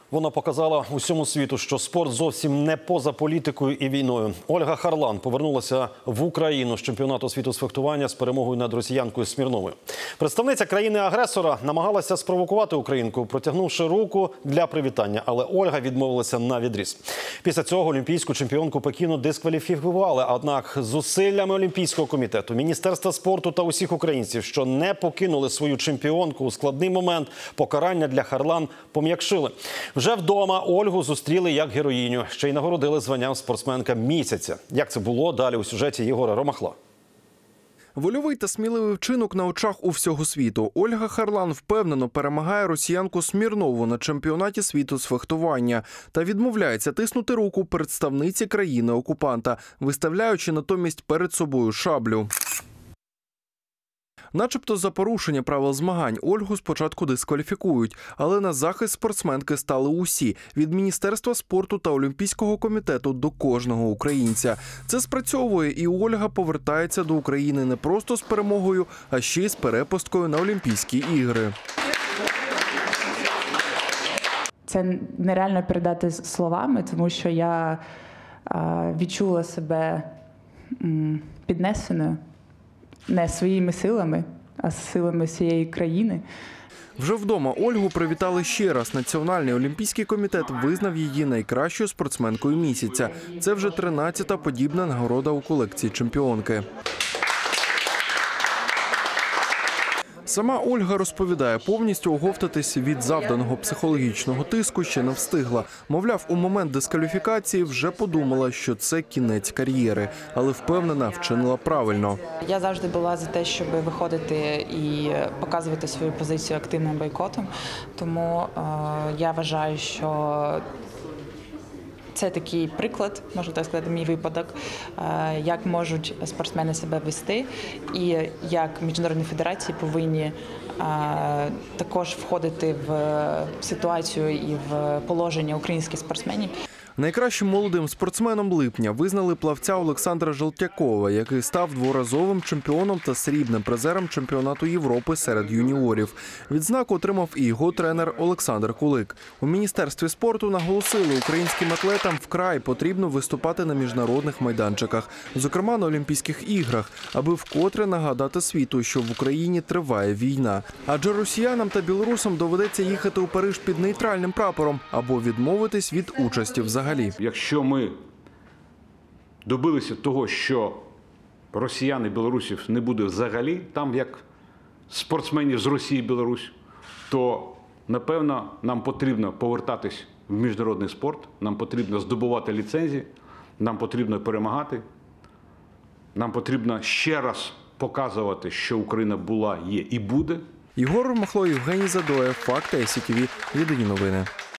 Вона показала усьому світу, що спорт зовсім не поза політикою і війною. Ольга Харлан повернулася в Україну з чемпіонату світу з фехтування з перемогою над росіянкою Смірновою. Представниця країни-агресора намагалася спровокувати українку, протягнувши руку для привітання, але Ольга відмовилася навідріз. Після цього олімпійську чемпіонку Пекіну дискваліфікували, однак зусиллями Олімпійського комітету, Міністерства спорту та усіх українців, що не покинули свою чемпіонку у складний момент, покарання для Харлан пом'якшили. Вже вдома Ольгу зустріли як героїню, ще й нагородили званням спортсменка місяця. Як це було, далі у сюжеті Єгора Ромахла. Вольовий та сміливий вчинок на очах у всього світу. Ольга Харлан впевнено перемагає росіянку Смірнову на чемпіонаті світу з фехтування та відмовляється тиснути руку представниці країни-окупанта, виставляючи натомість перед собою шаблю. Начебто за порушення правил змагань Ольгу спочатку дискваліфікують, але на захист спортсменки стали усі – від Міністерства спорту та Олімпійського комітету до кожного українця. Це спрацьовує, і Ольга повертається до України не просто з перемогою, а ще й з перепусткою на Олімпійські ігри. Це нереально передати словами, тому що я відчула себе піднесеною. Не своїми силами, а силами всієї країни. Вже вдома Ольгу привітали ще раз. Національний олімпійський комітет визнав її найкращою спортсменкою місяця. Це вже 13-та подібна нагорода у колекції чемпіонки. Сама Ольга розповідає, повністю оговтатись від завданого психологічного тиску ще не встигла. Мовляв, у момент дискваліфікації вже подумала, що це кінець кар'єри, але впевнена, вчинила правильно. Я завжди була за те, щоб виходити і показувати свою позицію активним бойкотом. Тому я вважаю, що це такий приклад, можу так сказати, мій випадок, як можуть спортсмени себе вести і як міжнародні федерації повинні також входити в ситуацію і в положення українських спортсменів. Найкращим молодим спортсменом липня визнали плавця Олександра Желтякова, який став дворазовим чемпіоном та срібним призером чемпіонату Європи серед юніорів. Відзнаку отримав і його тренер Олександр Кулик. У Міністерстві спорту наголосили, українським атлетам вкрай потрібно виступати на міжнародних майданчиках, зокрема на Олімпійських іграх, аби вкотре нагадати світу, що в Україні триває війна. Адже росіянам та білорусам доведеться їхати у Париж під нейтральним прапором або відмовитись від участі взагалі. Якщо ми добилися того, що росіян і білорусів не буде взагалі, там як спортсменів з Росії і Білорусь, то, напевно, нам потрібно повертатись в міжнародний спорт, нам потрібно здобувати ліцензії, нам потрібно перемагати, нам потрібно ще раз показувати, що Україна була, є і буде. Єгор Ромахло, Євгеній Задоєв, Факти СІТВ, Єдині новини.